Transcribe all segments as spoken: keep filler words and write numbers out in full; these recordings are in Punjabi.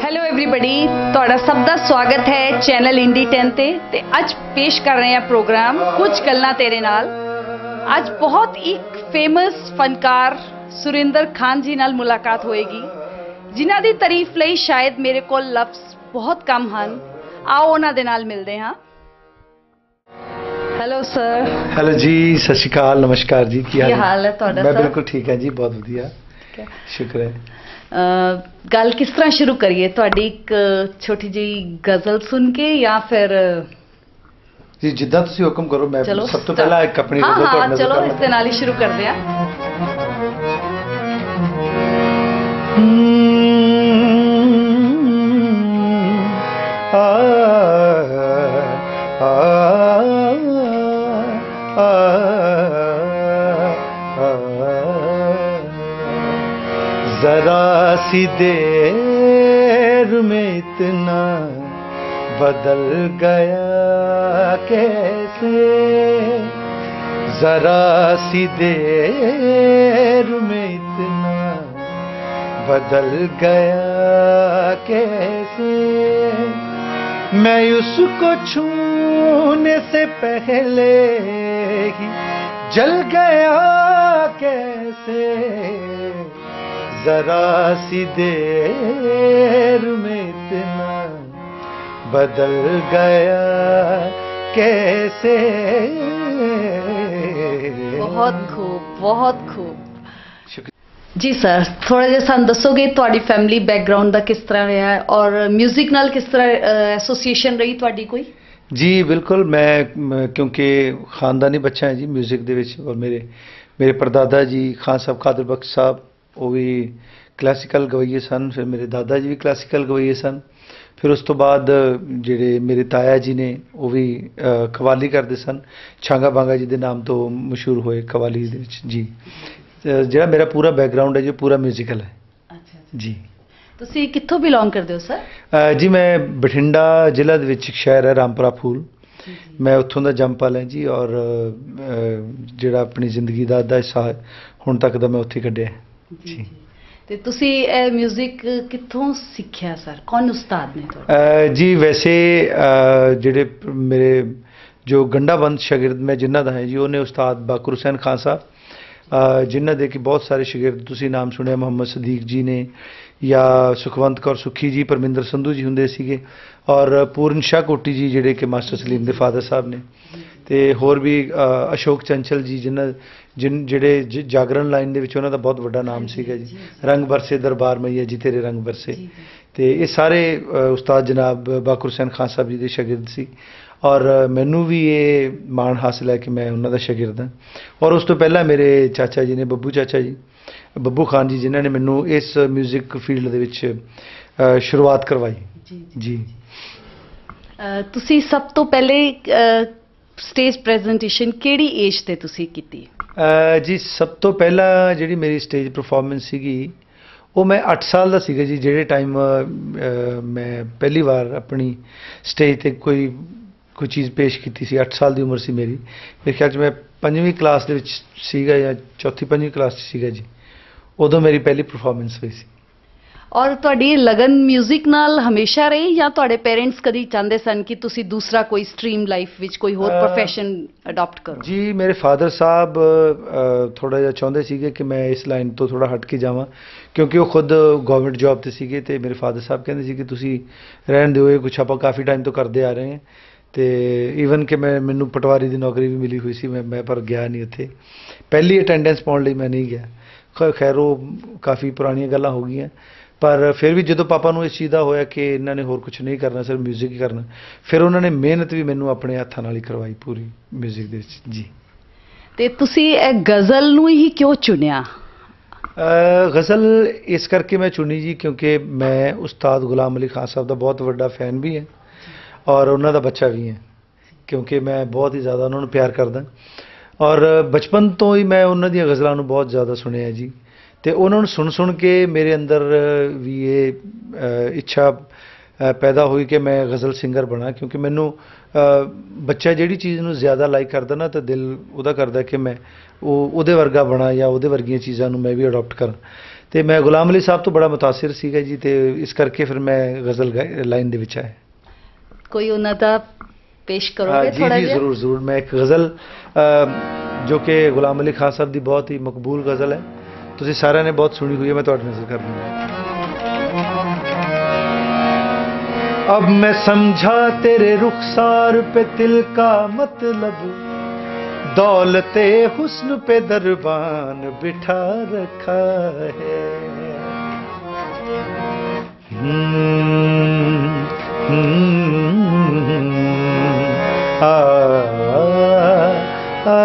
ਹੈਲੋ ਐਵਰੀਬਡੀ, ਤੁਹਾਡਾ ਸਭ ਦਾ ਸਵਾਗਤ ਹੈ ਚੈਨਲ ਇੰਡੀ ਟੈਨ ਤੇ ਤੇ ਅੱਜ ਪੇਸ਼ ਕਰ ਰਹੇ ਹਾਂ ਪ੍ਰੋਗਰਾਮ ਕੁਝ ਗੱਲਾਂ ਤੇਰੇ ਨਾਲ। ਅੱਜ ਬਹੁਤ ਇੱਕ ਫੇਮਸ ਫਨਕਾਰ ਸੁਰਿੰਦਰ ਖਾਨ ਜੀ ਨਾਲ ਮੁਲਾਕਾਤ ਹੋਏਗੀ, ਜਿਨ੍ਹਾਂ ਦੀ ਤਾਰੀਫ ਲਈ ਸ਼ਾਇਦ ਮੇਰੇ ਕੋਲ ਲਫ਼ਜ਼ ਬਹੁਤ ਕਮ ਹਨ। ਆਓ ਉਹਨਾਂ ਦੇ ਨਾਲ ਮਿਲਦੇ ਹਾਂ। Hello sir. ਹੈਲੋ ਜੀ, ਸਤਿ ਸ਼੍ਰੀ ਅਕਾਲ, ਨਮਸਕਾਰ ਜੀ, ਕੀ ਹਾਲ ਕੀ ਹਾਲ ਹੈ ਤੁਹਾਡਾ? ਮੈਂ ਬਿਲਕੁਲ ਠੀਕ ਹਾਂ ਜੀ, ਬਹੁਤ ਵਧੀਆ, ਸ਼ੁਕਰ ਹੈ। ਗੱਲ ਕਿਸ ਤਰ੍ਹਾਂ ਸ਼ੁਰੂ ਕਰੀਏ? ਤੁਹਾਡੀ ਇੱਕ ਛੋਟੀ ਜਿਹੀ ਗਜ਼ਲ ਸੁਣ ਕੇ ਜਾਂ ਫਿਰ ਜੀ ਜਿੱਦਾਂ ਤੁਸੀਂ ਹੁਕਮ ਕਰੋ। ਮੈਂ ਸਭ ਤੋਂ ਪਹਿਲਾਂ ਇੱਕ ਆਪਣੀ ਗਜ਼ਲ ਤੁਹਾਡੇ ਨਾਲ, ਚਲੋ ਇਸ ਦੇ ਨਾਲ ਹੀ ਸ਼ੁਰੂ ਕਰਦੇ ਹਾਂ। जरा सी देर में इतना बदल गया कैसे, जरा सी देर में इतना बदल गया कैसे, मैं उसको छूने से पहले ही जल गया कैसे, जरा सी देर में इतना बदल गया कैसे। बहुत खूब, बहुत खूब जी। सर थोड़ा जिहा सानू दसोगे तुहाडी फैमिली बैकग्राउंड दा किस तरह रहा है और म्यूजिक नाल किस तरह एसोसीएशन रही तुहाडी कोई? जी बिल्कुल, मैं क्योंकि खानदानी बच्चा है जी म्यूजिक दे विच, और मेरे मेरे परदादा जी खान साहब कादर बख्श साहब वो भी क्लासिकल गवैये सन, फिर मेरे दादा जी भी क्लासिकल गवैये सन, फिर उस तो बाद ਜਿਹੜੇ ਮੇਰੇ ਤਾਇਆ ਜੀ ਨੇ ਉਹ ਵੀ ਕਵਾਲੀ ਕਰਦੇ ਸਨ, ਛਾਂਗਾ ਬਾਂਗਾ ਜੀ ਦੇ ਨਾਮ ਤੋਂ ਮਸ਼ਹੂਰ ਹੋਏ ਕਵਾਲੀ ਦੇ ਵਿੱਚ ਜੀ। ਜਿਹੜਾ ਮੇਰਾ ਪੂਰਾ ਬੈਕਗਰਾਉਂਡ ਹੈ ਜੋ ਪੂਰਾ ਮਿਊਜ਼ੀਕਲ ਹੈ। ਅੱਛਾ ਜੀ। ਤੁਸੀਂ ਕਿੱਥੋਂ ਬਿਲੋਂਗ ਕਰਦੇ ਹੋ ਸਰ? ਜੀ ਮੈਂ ਬਠਿੰਡਾ ਜ਼ਿਲ੍ਹਾ ਦੇ ਵਿੱਚ ਇੱਕ ਸ਼ਹਿਰ ਹੈ ਰਾਮਪੁਰਾ ਫੂਲ, ਮੈਂ ਉੱਥੋਂ ਦਾ ਜੰਮਪਲ ਹਾਂ ਜੀ, ਔਰ ਜਿਹੜਾ ਆਪਣੀ ਜ਼ਿੰਦਗੀ ਦਾ ਅੱਧਾ ਹਿੱਸਾ ਹੁਣ ਤੱਕ ਦਾ ਮੈਂ ਉੱਥੇ ਕੱਢਿਆ ਜੀ। ਤੇ ਤੁਸੀਂ ਇਹ ਮਿਊਜ਼ਿਕ ਕਿੱਥੋਂ ਸਿੱਖਿਆ ਸਰ? ਕੌਣ ਉਸਤਾਦ ਨੇ ਤੁਹਾਡੇ? ਜੀ ਵੈਸੇ ਜਿਹੜੇ ਮੇਰੇ ਜੋ ਗੰਡਾਬੰਦ ਸ਼ਾਗਿਰਦ ਮੈਂ ਜਿਨ੍ਹਾਂ ਦਾ ਹੈ ਜੀ, ਉਹਨੇ ਉਸਤਾਦ ਬਾਕਰ ਹੁਸੈਨ ਖਾਨ ਸਾਹਿਬ, ਜਿਨ੍ਹਾਂ ਦੇ ਕਿ ਬਹੁਤ ਸਾਰੇ ਸ਼ਾਗਿਰਦ ਤੁਸੀਂ ਨਾਮ ਸੁਣਿਆ, ਮੁਹੰਮਦ ਸਦੀਕ ਜੀ ਨੇ ਜਾਂ ਸੁਖਵੰਤ ਕੌਰ ਸੁੱਖੀ ਜੀ, ਪਰਮਿੰਦਰ ਸੰਧੂ ਜੀ ਹੁੰਦੇ ਸੀਗੇ, ਔਰ ਪੂਰਨ ਸ਼ਾਹ ਕੋਟੀ ਜੀ ਜਿਹੜੇ ਕਿ ਮਾਸਟਰ ਸਲੀਮ ਦੇ ਫਾਦਰ ਸਾਹਿਬ ਨੇ, ਤੇ ਹੋਰ ਵੀ ਅਸ਼ੋਕ ਚੰਚਲ ਜੀ ਜਿਨ੍ਹਾਂ ਜਿਨ ਜਿਹੜੇ ਜਾਗਰਣ ਲਾਈਨ ਦੇ ਵਿੱਚ ਉਹਨਾਂ ਦਾ ਬਹੁਤ ਵੱਡਾ ਨਾਮ ਸੀਗਾ ਜੀ। ਰੰਗ ਬਰਸੇ ਦਰਬਾਰ ਮਈਆ ਜੀ ਤੇਰੇ ਰੰਗ ਬਰਸੇ, ਤੇ ਇਹ ਸਾਰੇ ਉਸਤਾਦ ਜਨਾਬ ਬਾਕਰ ਹੁਸੈਨ ਖਾਨ ਸਾਹਿਬ ਜੀ ਦੇ ਸ਼ਾਗਿਰਦ ਸੀ, ਔਰ ਮੈਨੂੰ ਵੀ ਇਹ ਮਾਣ ਹਾਸਲ ਹੈ ਕਿ ਮੈਂ ਉਹਨਾਂ ਦਾ ਸ਼ਾਗਿਰਦ ਹਾਂ। ਔਰ ਉਸ ਤੋਂ ਪਹਿਲਾਂ ਮੇਰੇ ਚਾਚਾ ਜੀ ਨੇ, ਬੱਬੂ ਚਾਚਾ ਜੀ, ਬੱਬੂ ਖਾਨ ਜੀ, ਜਿਨ੍ਹਾਂ ਨੇ ਮੈਨੂੰ ਇਸ ਮਿਊਜ਼ਿਕ ਫੀਲਡ ਦੇ ਵਿੱਚ ਸ਼ੁਰੂਆਤ ਕਰਵਾਈ ਜੀ। ਤੁਸੀਂ ਸਭ ਤੋਂ ਪਹਿਲੇ ਸਟੇਜ ਪ੍ਰੈਜੈਂਟੇਸ਼ਨ ਕਿਹੜੀ ਏਜ ਤੇ ਤੁਸੀਂ ਕੀਤੀ? ਜੀ ਸਭ ਤੋਂ ਪਹਿਲਾਂ ਜਿਹੜੀ ਮੇਰੀ ਸਟੇਜ ਪਰਫਾਰਮੈਂਸ ਸੀਗੀ ਉਹ ਮੈਂ ਅੱਠ ਸਾਲ ਦਾ ਸੀਗਾ ਜੀ, ਜਿਹੜੇ ਟਾਈਮ ਮੈਂ ਪਹਿਲੀ ਵਾਰ ਆਪਣੀ ਸਟੇਜ 'ਤੇ ਕੋਈ ਕੋਈ ਚੀਜ਼ ਪੇਸ਼ ਕੀਤੀ ਸੀ। ਅੱਠ ਸਾਲ ਦੀ ਉਮਰ ਸੀ ਮੇਰੀ, ਮੇਰੇ ਖਿਆਲ 'ਚ ਮੈਂ ਪੰਜਵੀਂ ਕਲਾਸ ਦੇ ਵਿੱਚ ਸੀਗਾ ਜਾਂ ਚੌਥੀ ਪੰਜਵੀਂ ਕਲਾਸ 'ਚ ਸੀਗਾ ਜੀ, ਉਦੋਂ ਮੇਰੀ ਪਹਿਲੀ ਪਰਫਾਰਮੈਂਸ ਹੋਈ ਸੀ। ਔਰ ਤੁਹਾਡੀ ਲਗਨ ਮਿਊਜ਼ਿਕ ਨਾਲ ਹਮੇਸ਼ਾ ਰਹੀ ਜਾਂ ਤੁਹਾਡੇ ਪੇਰੈਂਟਸ ਕਦੀ ਚਾਹੁੰਦੇ ਸਨ ਕਿ ਤੁਸੀਂ ਦੂਸਰਾ ਕੋਈ ਸਟਰੀਮ ਲਾਈਫ ਵਿੱਚ ਕੋਈ ਹੋਰ ਪ੍ਰੋਫੈਸ਼ਨ ਅਡਾਪਟ ਕਰੋ? ਜੀ ਮੇਰੇ ਫਾਦਰ ਸਾਹਿਬ ਥੋੜ੍ਹਾ ਜਿਹਾ ਚਾਹੁੰਦੇ ਸੀਗੇ ਕਿ ਮੈਂ ਇਸ ਲਾਈਨ ਤੋਂ ਥੋੜ੍ਹਾ ਹਟ ਕੇ ਜਾਵਾਂ, ਕਿਉਂਕਿ ਉਹ ਖੁਦ ਗਵਰਨਮੈਂਟ ਜੋਬ 'ਤੇ ਸੀਗੇ, ਅਤੇ ਮੇਰੇ ਫਾਦਰ ਸਾਹਿਬ ਕਹਿੰਦੇ ਸੀ ਕਿ ਤੁਸੀਂ ਰਹਿਣ ਦਿਓ, ਇਹ ਕੁਛ ਆਪਾਂ ਕਾਫੀ ਟਾਈਮ ਤੋਂ ਕਰਦੇ ਆ ਰਹੇ ਹਾਂ। ਅਤੇ ਈਵਨ ਕਿ ਮੈਂ ਮੈਨੂੰ ਪਟਵਾਰੀ ਦੀ ਨੌਕਰੀ ਵੀ ਮਿਲੀ ਹੋਈ ਸੀ, ਮੈਂ ਮੈਂ ਪਰ ਗਿਆ ਨਹੀਂ ਉੱਥੇ, ਪਹਿਲੀ ਅਟੈਂਡੈਂਸ ਪਾਉਣ ਲਈ ਮੈਂ ਨਹੀਂ ਗਿਆ। ਖੈਰ ਉਹ ਕਾਫੀ ਪੁਰਾਣੀਆਂ ਗੱਲਾਂ ਹੋ ਗਈਆਂ, ਪਰ ਫਿਰ ਵੀ ਜਦੋਂ ਪਾਪਾ ਨੂੰ ਇਸ ਚੀਜ਼ ਦਾ ਹੋਇਆ ਕਿ ਇਹਨਾਂ ਨੇ ਹੋਰ ਕੁਛ ਨਹੀਂ ਕਰਨਾ, ਸਿਰਫ ਮਿਊਜ਼ਿਕ ਹੀ ਕਰਨਾ, ਫਿਰ ਉਹਨਾਂ ਨੇ ਮਿਹਨਤ ਵੀ ਮੈਨੂੰ ਆਪਣੇ ਹੱਥਾਂ ਨਾਲ ਹੀ ਕਰਵਾਈ ਪੂਰੀ ਮਿਊਜ਼ਿਕ ਦੇ ਵਿੱਚ ਜੀ। ਅਤੇ ਤੁਸੀਂ ਇਹ ਗਜ਼ਲ ਨੂੰ ਹੀ ਕਿਉਂ ਚੁਣਿਆ? ਗਜ਼ਲ ਇਸ ਕਰਕੇ ਮੈਂ ਚੁਣੀ ਜੀ ਕਿਉਂਕਿ ਮੈਂ ਉਸਤਾਦ ਗੁਲਾਮ ਅਲੀ ਖਾਨ ਸਾਹਿਬ ਦਾ ਬਹੁਤ ਵੱਡਾ ਫੈਨ ਵੀ ਹੈ, ਔਰ ਉਹਨਾਂ ਦਾ ਬੱਚਾ ਵੀ ਹੈ, ਕਿਉਂਕਿ ਮੈਂ ਬਹੁਤ ਹੀ ਜ਼ਿਆਦਾ ਉਹਨਾਂ ਨੂੰ ਪਿਆਰ ਕਰਦਾ, ਔਰ ਬਚਪਨ ਤੋਂ ਹੀ ਮੈਂ ਉਹਨਾਂ ਦੀਆਂ ਗਜ਼ਲਾਂ ਨੂੰ ਬਹੁਤ ਜ਼ਿਆਦਾ ਸੁਣਿਆ ਜੀ। ਅਤੇ ਉਹਨਾਂ ਨੂੰ ਸੁਣ ਸੁਣ ਕੇ ਮੇਰੇ ਅੰਦਰ ਵੀ ਇਹ ਇੱਛਾ ਅ, ਪੈਦਾ ਹੋਈ ਕਿ ਮੈਂ ਗਜ਼ਲ ਸਿੰਗਰ ਬਣਾ, ਕਿਉਂਕਿ ਮੈਨੂੰ ਅ, ਬੱਚਾ ਜਿਹੜੀ ਚੀਜ਼ ਨੂੰ ਜ਼ਿਆਦਾ ਲਾਈਕ ਕਰਦਾ ਨਾ ਤਾਂ ਦਿਲ ਉਹਦਾ ਕਰਦਾ ਕਿ ਮੈਂ ਉਹ ਉਹਦੇ ਵਰਗਾ ਬਣਾ ਜਾਂ ਉਹਦੇ ਵਰਗੀਆਂ ਚੀਜ਼ਾਂ ਨੂੰ ਮੈਂ ਵੀ ਅਡਾਪਟ ਕਰਾਂ। ਤੇ ਮੈਂ ਗੁਲਾਮ ਅਲੀ ਸਾਹਿਬ ਤੋਂ ਬੜਾ ਮੁਤਾਸਿਰ ਸੀਗਾ ਜੀ, ਤੇ ਇਸ ਕਰਕੇ ਫਿਰ ਮੈਂ ਗਜ਼ਲ ਲਾਈਨ ਦੇ ਵਿੱਚ ਆਇਆ। ਕੋਈ ਉਹਨਾਂ ਦਾ ਪੇਸ਼ ਕਰੋਗੇ ਜੀ ਥੋੜਾ ਜੀ ਜਿਹਾ? ਜ਼ਰੂਰ ਜ਼ਰੂਰ। ਮੈਂ ਇੱਕ ਗਜ਼ਲ ਅ, ਜੋ ਕਿ ਗੁਲਾਮ ਅਲੀ ਖਾਨ ਸਾਹਿਬ ਦੀ ਬਹੁਤ ਹੀ ਮਕਬੂਲ ਗਜ਼ਲ ਹੈ, ਤੁਸੀਂ ਸਾਰਿਆਂ ਨੇ ਬਹੁਤ ਸੁਣੀ ਹੋਈ है, मैं ਤੁਹਾਡੇ नजर कर दूंगा। अब मैं समझा तेरे रुखसार पे तिल का मतलब, दौलते हुस्न पे दरबान बिठा रखा है। हम्म, हम्म, आ, आ,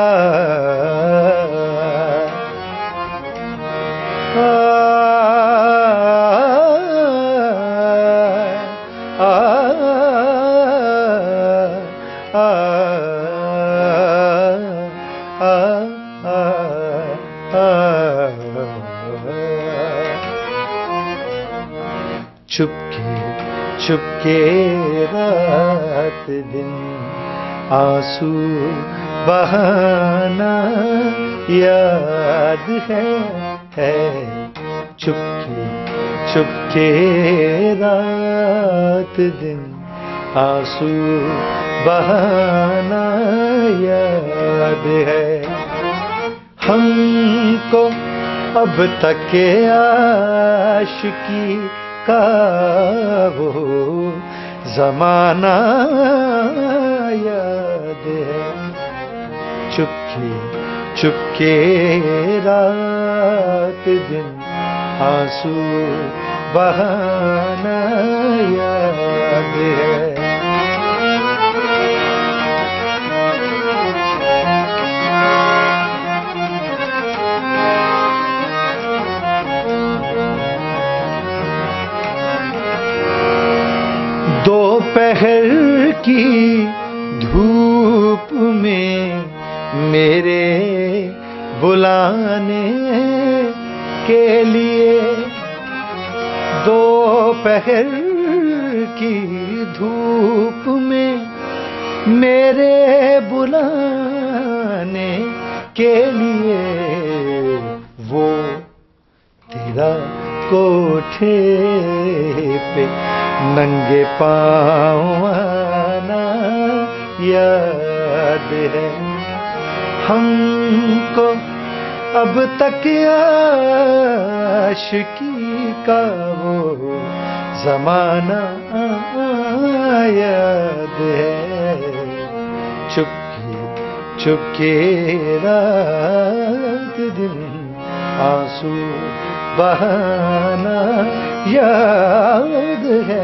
चुपके चुपके रात दिन आंसू बहाना याद है है चुपके चुपके रात दिन आंसू बहाना याद है। हमको अब तक आशिकी का वो जमाना याद है। चुपके चुपके रात दिन आंसू बहाना याद है। दोपहर की धूप में मेरे बुलाने के लिए, दोपहर की धूप में मेरे बुलाने के लिए, वो तेरा कोठे पे नंगे पाँव आना याद है। हमको अब तक आशिकी का वो जमाना याद है। चुपके चुपके रात दिन आंसू बहाना याद है।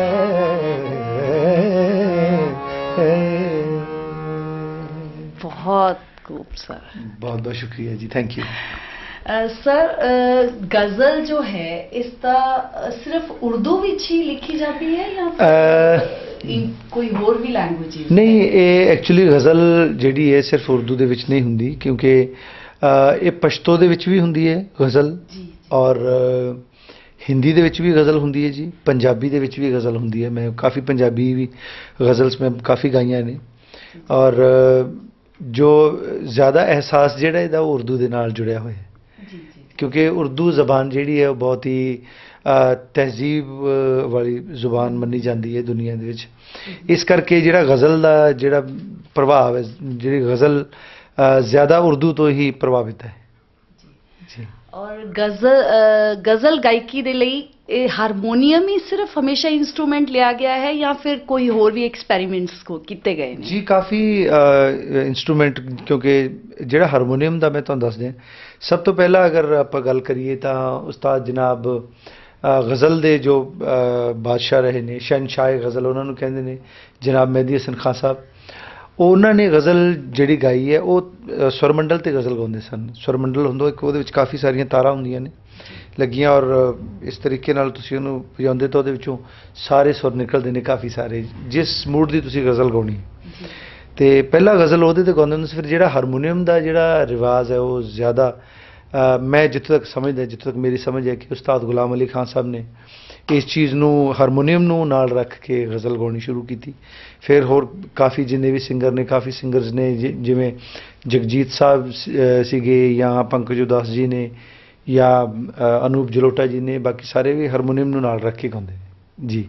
बहुत खूब सर, बहुत बहुत शुक्रिया जी, थैंक यू। सर गजल जो है इसका सिर्फ उर्दू विच ही लिखी जाती है या फिर कोई होर भी लैंग्वेज? नहीं, ये एक्चुअली गज़ल ਜਿਹੜੀ ਹੈ ਸਿਰਫ ਉਰਦੂ ਦੇ ਵਿੱਚ ਨਹੀਂ ਹੁੰਦੀ, ਕਿਉਂਕਿ ਇਹ ਪਸ਼ਤੋ ਦੇ ਵਿੱਚ ਵੀ ਹੁੰਦੀ ਹੈ ਗਜ਼ਲ, ਔਰ हिंदी ਦੇ ਵਿੱਚ ਵੀ गज़ल ਹੁੰਦੀ ਹੈ ਜੀ, पंजाबी ਦੇ ਵਿੱਚ ਵੀ गज़ल ਹੁੰਦੀ ਹੈ। मैं काफ़ी पंजाबी भी गज़ल्स में काफ़ी गाइयां ने, और जो ज़्यादा एहसास ਜਿਹੜਾ ਇਹਦਾ ਉਹ ਉਰਦੂ ਦੇ ਨਾਲ ਜੁੜਿਆ ਹੋਇਆ ਹੈ, क्योंकि उर्दू ज़बान ਜਿਹੜੀ ਹੈ ਉਹ ਬਹੁਤ ਹੀ ਤਹਿਜ਼ੀਬ ਵਾਲੀ ਜ਼ੁਬਾਨ ਮੰਨੀ ਜਾਂਦੀ ਹੈ ਦੁਨੀਆ ਦੇ ਵਿੱਚ। ਇਸ ਕਰਕੇ ਜਿਹੜਾ ਗਜ਼ਲ ਦਾ ਜਿਹੜਾ ਪ੍ਰਭਾਵ ਹੈ, ਜਿਹੜੀ ਗਜ਼ਲ ज़्यादा उर्दू तो ही प्रभावित है जी। और गज़ल गज़ल गायकी ਦੇ ਲਈ ਇਹ ਹਾਰਮੋਨੀਅਮ ਹੀ ਸਿਰਫ ਹਮੇਸ਼ਾ ਇਨਸਟਰੂਮੈਂਟ ਲਿਆ ਗਿਆ ਹੈ ਜਾਂ ਫਿਰ ਕੋਈ ਹੋਰ ਵੀ ਐਕਸਪੈਰੀਮੈਂਟਸ ਕੋ ਕੀਤੇ ਗਏ ਨੇ? ਜੀ ਕਾਫੀ ਇੰਸਟਰੂਮੈਂਟ, ਕਿਉਂਕਿ ਜਿਹੜਾ ਹਾਰਮੋਨੀਅਮ ਦਾ ਮੈਂ ਤੁਹਾਨੂੰ ਦੱਸ ਦਿਆਂ, ਸਭ ਤੋਂ ਪਹਿਲਾਂ ਅਗਰ ਆਪਾਂ ਗੱਲ ਕਰੀਏ ਤਾਂ ਉਸਤਾਦ ਜਨਾਬ ਗਜ਼ਲ ਦੇ ਜੋ ਬਾਦਸ਼ਾਹ ਰਹੇ ਨੇ, ਸ਼ਹਿਨਸ਼ਾਹ ਗਜ਼ਲ ਉਹਨਾਂ ਨੂੰ ਕਹਿੰਦੇ ਨੇ, ਜਨਾਬ ਮਹਿਦੀ ਹਸਨ ਖਾਨ ਸਾਹਿਬ, ਉਹਨਾਂ ਨੇ ਗਜ਼ਲ ਜਿਹੜੀ ਗਾਈ ਹੈ ਉਹ ਸੁਰਮੰਡਲ ਤੇ ਗਜ਼ਲ ਗਾਉਂਦੇ ਸਨ। ਸੁਰਮੰਡਲ ਹੁੰਦਾ ਇੱਕ, ਉਹਦੇ ਵਿੱਚ ਕਾਫੀ ਸਾਰੀਆਂ ਤਾਰਾਂ ਹੁੰਦੀਆਂ ਨੇ ਲੱਗੀਆਂ, ਔਰ ਇਸ ਤਰੀਕੇ ਨਾਲ ਤੁਸੀਂ ਉਹਨੂੰ ਵਜਾਉਂਦੇ ਤਾਂ ਉਹਦੇ ਵਿੱਚੋਂ ਸਾਰੇ ਸੁਰ ਨਿਕਲਦੇ ਨੇ ਕਾਫੀ ਸਾਰੇ, ਜਿਸ ਮੂਡ ਦੀ ਤੁਸੀਂ ਗਜ਼ਲ ਗਾਉਣੀ। ਤੇ ਪਹਿਲਾਂ ਗਜ਼ਲ ਉਹਦੇ ਤੇ ਗਾਉਂਦੇ ਹੁੰਦੇ ਸੀ। ਫਿਰ ਜਿਹੜਾ ਹਾਰਮੋਨੀਅਮ ਦਾ ਜਿਹੜਾ ਰਿਵਾਜ਼ ਹੈ ਉਹ ਜ਼ਿਆਦਾ ਅ, ਮੈਂ ਜਿੱਥੋਂ ਤੱਕ ਸਮਝਦਾ ਜਿੱਥੋਂ ਤੱਕ ਮੇਰੀ ਸਮਝ ਹੈ ਕਿ ਉਸਤਾਦ ਗੁਲਾਮ ਅਲੀ ਖਾਨ ਸਾਹਿਬ ਨੇ ਇਸ ਚੀਜ਼ ਨੂੰ ਹਾਰਮੋਨੀਅਮ ਨੂੰ ਨਾਲ ਰੱਖ ਕੇ ਗਜ਼ਲ ਗਾਉਣੀ ਸ਼ੁਰੂ ਕੀਤੀ। ਫਿਰ ਹੋਰ ਕਾਫੀ ਜਿੰਨੇ ਵੀ ਸਿੰਗਰ ਨੇ, ਕਾਫੀ ਸਿੰਗਰਸ ਨੇ, ਜਿ- ਜਿਵੇਂ ਜਗਜੀਤ ਸਾਹਿਬ ਸ- ਅ, ਸੀਗੇ, ਜਾਂ ਪੰਕਜ ਉਦਾਸ ਜੀ ਨੇ, ਜਾਂ ਅ, ਅਨੂਪ ਜਲੋਟਾ ਜੀ ਨੇ, ਬਾਕੀ ਸਾਰੇ ਵੀ ਹਾਰਮੋਨੀਅਮ ਨੂੰ ਨਾਲ ਰੱਖ ਕੇ ਗਾਉਂਦੇ ਨੇ ਜੀ।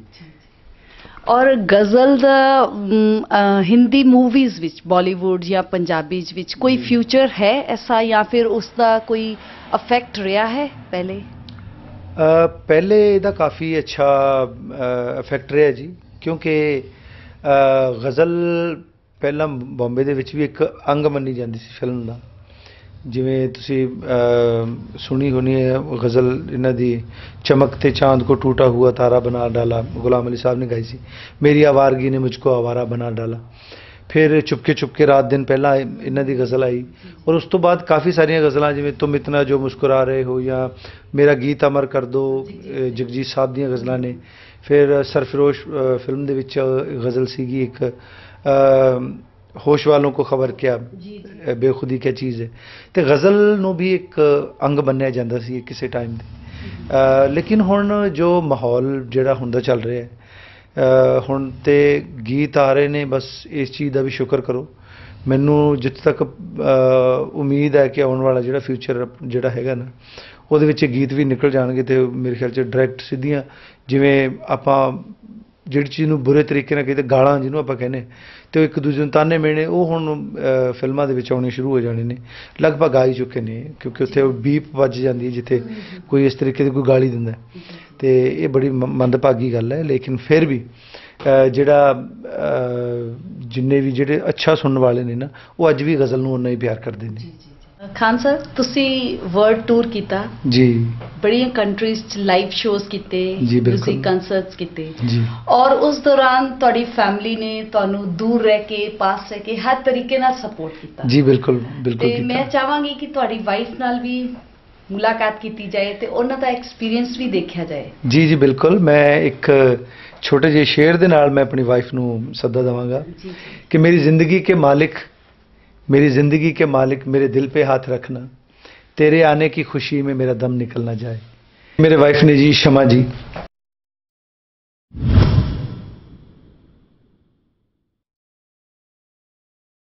ਔਰ ਗਜ਼ਲ ਦਾ ਮ, ਅ, ਹਿੰਦੀ ਮੂਵੀਜ਼ ਵਿੱਚ, ਬਾਲੀਵੁੱਡ ਜਾਂ ਪੰਜਾਬੀ ਵਿੱਚ ਕੋਈ ਫਿਊਚਰ ਹੈ ਐਸਾ, ਜਾਂ ਫਿਰ ਉਸ ਦਾ ਕੋਈ ਇਫੈਕਟ ਰਿਹਾ ਹੈ ਪਹਿਲੇ? ਅ, ਪਹਿਲੇ ਇਹਦਾ ਕਾਫੀ ਅੱਛਾ ਇਫੈਕਟ ਰਿਹਾ ਜੀ, ਕਿਉਂਕਿ ਅ, ਗਜ਼ਲ ਪਹਿਲਾਂ ਬੰਬੇ ਦੇ ਵਿੱਚ ਵੀ ਇੱਕ ਅੰਗ ਮੰਨੀ ਜਾਂਦੀ ਸੀ ਫਿਲਮ ਦਾ। ਜਿਵੇਂ ਤੁਸੀਂ ਅ, ਸੁਣੀ ਹੋਣੀ ਹੈ ਗਜ਼ਲ ਇਹਨਾਂ ਦੀ, ਚਮਕ ਤੇ ਚਾਂਦ ਕੋ ਟੂਟਾ ਹੁਆ ਤਾਰਾ ਬਣਾ ਡਾਲਾ, ਗੁਲਾਮ ਅਲੀ ਸਾਹਿਬ ਨੇ ਗਾਈ ਸੀ। ਮੇਰੀ ਆਵਾਰਗੀ ਨੇ ਮੁਝਕੋ ਆਵਾਰਾ ਬਣਾ ਡਾਲਾ। ਫਿਰ ਚੁਪਕੇ ਚੁਪਕੇ ਰਾਤ ਦਿਨ ਪਹਿਲਾਂ ਇਹਨਾਂ ਦੀ ਗਜ਼ਲ ਆਈ, ਔਰ ਉਸ ਤੋਂ ਬਾਅਦ ਕਾਫੀ ਸਾਰੀਆਂ ਗਜ਼ਲਾਂ, ਜਿਵੇਂ ਤੁਮ ਇਤਨਾ ਜੋ ਮੁਸਕਰਾ ਰਹੇ ਹੋ, ਜਾਂ ਮੇਰਾ ਗੀਤ ਅਮਰ ਕਰ ਦੋ, ਅ, ਜਗਜੀਤ ਸਾਹਿਬ ਦੀਆਂ ਗਜ਼ਲਾਂ ਨੇ। ਫਿਰ ਸਰਫਰੋਸ਼ ਅ, ਫਿਲਮ ਦੇ ਵਿੱਚ ਗਜ਼ਲ ਸੀਗੀ ਇੱਕ, ਅ, ਹੋਸ਼ ਵਾਲੋਂ ਕੋ ਖਬਰ ਕਿਆ, ਅ, ਬੇਖੁਦੀ ਕਿਆ ਚੀਜ਼ ਹੈ। ਤੇ ਗਜ਼ਲ ਨੂੰ ਵੀ ਇੱਕ ਅੰਗ ਮੰਨਿਆ ਜਾਂਦਾ ਸੀ ਕਿਸੇ ਟਾਈਮ ਤੇ। ਅ, ਲੇਕਿਨ ਹੁਣ ਜੋ ਮਾਹੌਲ ਜਿਹੜਾ ਹੁੰਦਾ ਚੱਲ ਰਿਹਾ ਹੈ, ਅ, ਹੁਣ ਤੇ ਗੀਤ ਆ ਰਹੇ ਨੇ, ਬਸ ਇਸ ਚੀਜ਼ ਦਾ ਵੀ ਸ਼ੁਕਰ ਕਰੋ। ਮੈਨੂੰ ਜਿੱਥੇ ਤੱਕ ਅ, ਉਮੀਦ ਹੈ ਕਿ ਆਉਣ ਵਾਲਾ ਜਿਹੜਾ ਫਿਊਚਰ ਜਿਹੜਾ ਹੈਗਾ ਨਾ, ਉਹਦੇ ਵਿੱਚ ਇਹ ਗੀਤ ਵੀ ਨਿਕਲ ਜਾਣਗੇ, ਤੇ ਮੇਰੇ ਖਿਆਲ 'ਚ ਡਾਇਰੈਕਟ ਸਿੱਧੀਆਂ, ਜਿਵੇਂ ਆਪਾਂ ਜਿਹੜੀ ਚੀਜ਼ ਨੂੰ ਬੁਰੇ ਤਰੀਕੇ ਨਾਲ ਕਿਤੇ ਗਾਲਾਂ ਜਿਹਨੂੰ ਆਪਾਂ ਕਹਿੰਦੇ, ਤੇ ਉਹ ਇੱਕ ਦੂਜੇ ਨੂੰ ਤਾਨੇ ਮੇਣੇ, ਉਹ ਹੁਣ ਅ, ਫਿਲਮਾਂ ਦੇ ਵਿੱਚ ਆਉਣੇ ਸ਼ੁਰੂ ਹੋ ਜਾਣੇ ਨੇ। ਲਗਭਗ ਆ ਹੀ ਚੁੱਕੇ ਨੇ, ਕਿਉਂਕਿ ਉੱਥੇ ਉਹ ਬੀਪ ਵੱਜ ਜਾਂਦੀ ਹੈ ਜਿੱਥੇ ਕੋਈ ਇਸ ਤਰੀਕੇ ਦੀ ਕੋਈ ਗਾਲੀ ਦਿੰਦਾ, ਤੇ ਇਹ ਬੜੀ ਮ- ਮੰਦਭਾਗੀ ਗੱਲ ਹੈ। ਲੇਕਿਨ ਫਿਰ ਵੀ ਅ, ਜਿਹੜਾ ਅ, ਜਿੰਨੇ ਵੀ ਜਿਹੜੇ ਅੱਛਾ ਸੁਣਨ ਵਾਲੇ ਨੇ ਨਾ, ਉਹ ਅੱਜ ਵੀ ਗਜ਼ਲ ਨੂੰ ਉਨਾ ਹੀ ਪਿਆਰ ਕਰਦੇ ਨੇ ਖਾਨ ਸਰ, ਤੁਸੀਂ ਵਰਲਡ ਟੂਰ ਕੀਤਾ, ਜੀ ਬੜੀਆਂ ਕੰਟਰੀਜ਼ 'ਚ ਲਾਈਵ ਸ਼ੋਜ਼ ਕੀਤੇ, ਜੀ, ਬਿਲਕੁਲ। ਮਿਊਜ਼ਿਕ ਕੰਸਰਟਸ ਕੀਤੇ, ਜੀ ਔਰ ਉਸ ਦੌਰਾਨ ਤੁਹਾਡੀ ਫੈਮਿਲੀ ਨੇ ਤੁਹਾਨੂੰ ਦੂਰ ਰਹਿ ਕੇ, ਪਾਸ ਰਹਿ ਕੇ ਹਰ ਤਰੀਕੇ ਨਾਲ ਸਪੋਰਟ ਕੀਤਾ। ਜੀ ਬਿਲਕੁਲ ਬਿਲਕੁਲ ਤੇ ਮੈਂ ਕੀਤਾ। ਚਾਹਾਂਗੀ ਕਿ ਤੁਹਾਡੀ ਵਾਈਫ ਨਾਲ ਵੀ ਮੁਲਾਕਾਤ ਕੀਤੀ ਜਾਏ ਤੇ ਉਹਨਾਂ ਦਾ ਐਕਸਪੀਰੀਅੰਸ ਵੀ ਦੇਖਿਆ ਜਾਏ। ਜੀ ਜੀ ਬਿਲਕੁਲ, ਮੈਂ ਇੱਕ ਛੋਟੇ ਜਿਹੇ ਸ਼ੇਰ ਦੇ ਨਾਲ ਮੈਂ ਆਪਣੀ ਵਾਈਫ ਨੂੰ ਸੱਦਾ ਦੇਵਾਂਗਾ ਜੀ कि मेरी ज़िंदगी के मालिक, मेरी ज़िंदगी के मालिक, मेरे दिल पे हाथ रखना, तेरे आने की खुशी में मेरा दम निकल ना जाए। मेरे वाइफ ने जी, शमा जी,